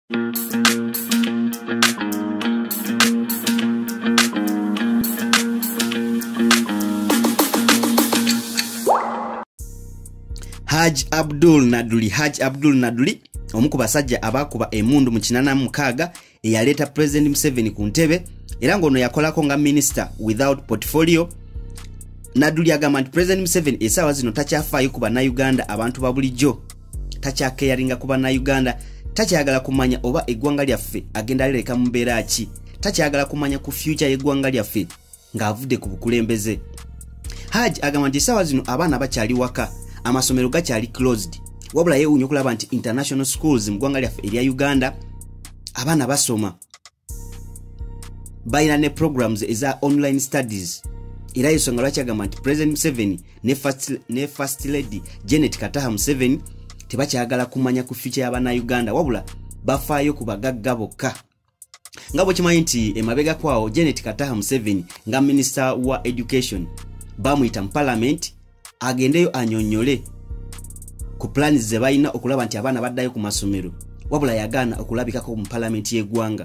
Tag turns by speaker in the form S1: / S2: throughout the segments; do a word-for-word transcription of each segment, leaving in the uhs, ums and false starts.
S1: Haj Abdul Naduli Haj Abdul Naduli omu ku basajja abakuba emundu mu kinana mukaaga eyaleeta President Museveni ku ntebe era ng'ono yakolako nga minister without portfolio. Naduli agamba nti President Museveni essaawa zino takyafaayo ku bannayuganda abantu ba bulijjo, takyakeyaringa ku bannayuganda, takyagala kumanya oba eggwanga lyaffe agenda lireka mu mbeera ki, takyagala kumanya ku future y'eggwanga lyaffe ng'avudde ku bukulembeze. Haj agamba nti essaawa zino abaana bakyali waka, amasomero gakyali closed, wabula yeewuunya okulaba nti international schools mu ggwanga lyaffe erya Uganda abaana basoma, bayina ne programs eza online studies. Era yensonga lwaki agamba nti President Museveni ne first, ne first lady Janet Kataha Museveni tebakyagala kumanya ku future y'Abannayuganda wabula bafaayo ku bagagga bokka. Nga bwe kimanyi nti emabega kwawo Janet Kataha Museveni nga minister wa education bamuyita mu parliament agendeyo anyonyole ku plans ze bayina okulaba nti abaana baddayo ku masomero, wabula yagaana okulabikako mu parliament y'eggwanga.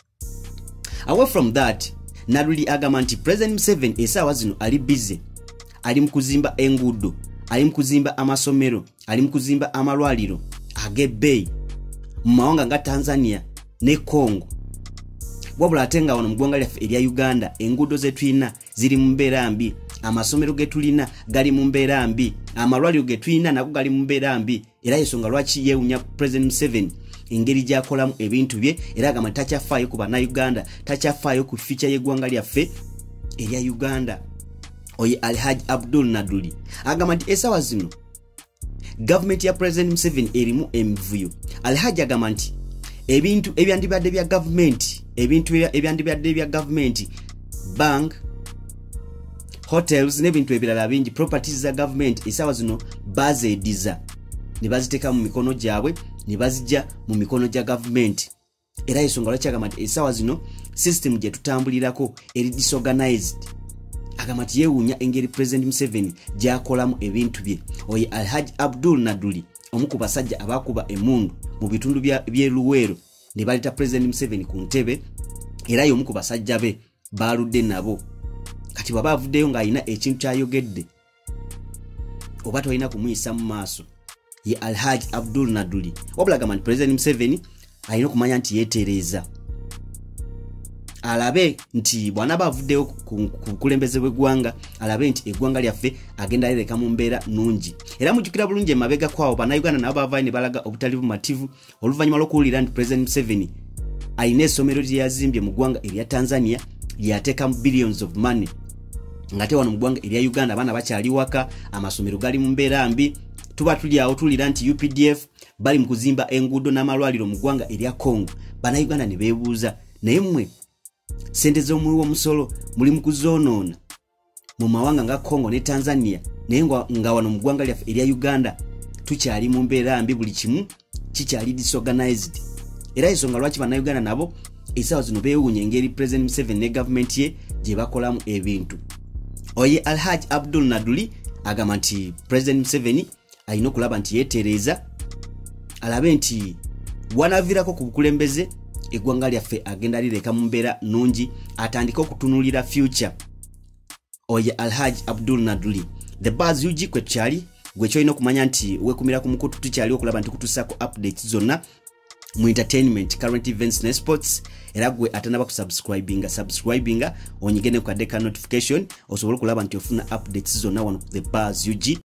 S1: Away from that, Naduli agamba nti President Museveni essaawa zino ali busy, ali mu kuzimba enguudo, ali mu kuzimba amasomero, ali mu kuzimba amalwaliro ag'ebbeeyi mu mawanga nga Tanzania ne Congo. Wabula ate nga wano mu ggwanga lyaffe erya Uganda enguudo ze tulina ziri mu mbeera mbi, amasomero ge tulina gali mu mbeera mbi, amalwaliro ge tulina nago gali mu mbeera mbi. Era yensonga lwaki yeewuunya President Museveni engeri gy'akolamu ebintu bye, era agamba takyafaayo ku bannayuganda, takyafaayo ku future y'eggwanga lyaffe erya Uganda. Oye Alhaj Abdul Naduli agamba nti essaawa zino gavumenti ya President Museveni erimu emivuyo. Alhaj agamba nti ebintu ebyandibadde bya gavumenti, ebintu ebyandibadde bya gavumenti, bank, hotels n'ebintu ebirala bingi, properties za government essaawa zino bazeediza ne baziteeka mu mikono gyabwe ne bazijja mu mikono gya government. Era yensonga lwaki agamba nti essaawa zino system gye tutambulirako eri disorganized. Agamba nti yeewuunya engeri President Museveni gy'akolamu ebintu bye. Oye Alhaj Abdul Naduli omu ku basajja abakuba emundu mu bitundu by'e Luweero ne baleeta President Museveni ku ntebe, era y'omu ku basajja be baaludde nabo. Kati bw'aba avuddeyo ng'alina ekintu ky'ayogedde oba tolina kumuyisa mu maaso, ye Alhaj Abdul Naduli wabula agamba nti President Museveni alina okumanya nti yeetereeza, alabe nti bw'anaaba avuddeyo ku bukulembeze bw'eggwanga alabe nti eggwanga lyaffe agenda lireka mu mbeera nnungi. Era mujjukira bulungi emabega kwawo bannayuganda nabo baavaayo ne balaga obutali bumativu oluvannyuma lw'okuwulira nti President Museveni alina essomero lye yazimbye mu ggwanga erya Tanzania lyateekamu billions of money, ng'ate wano mu ggwanga erya Uganda abaana bakyali waka, amasomero gali mu mbeera mbi. Tuba tuli awo tulira nti U P D F bali mu kuzimba enguudo n'amalwaliro mu ggwanga erya Congo. Bannayuganda ne beebuuza, naye mmwe ssente z'omuwi w'omusolo muli mu kuzoonoona mu mawanga nga Congo ne Tanzania, naye nga wano mu ggwanga lyaffe erya Uganda tukyali mu mbeera mbi, buli kimu kikyali disorganized. Era ensonga lwaki bannayuganda nabo essaawa zino beewuunya engeri President Museveni ne gavumenti ye gye bakolamu ebintu. Oye Alhaj Abdul Naduli agamba nti President Museveni alina okulaba nti yeetereeza, alabe nti wanavirako ku bukulembeze eggwanga lyaffe agenda lireka mu mbeera nnungi, atandike okutunuulira future. Oye Alhaj Abdul Naduli. The Buzz U G kwe tukyali, gwe kyolina okumanya nti weekumira ku mukutu tukyali okulaba nti kutusaako updates zonna mu entertainment, current events ne sports. Era gwe atanaba kusubscribinga subscribinga onyige ne ku kadde ka notification osobole okulaba nti ofuna updates zonna wano ku The Buzz U G.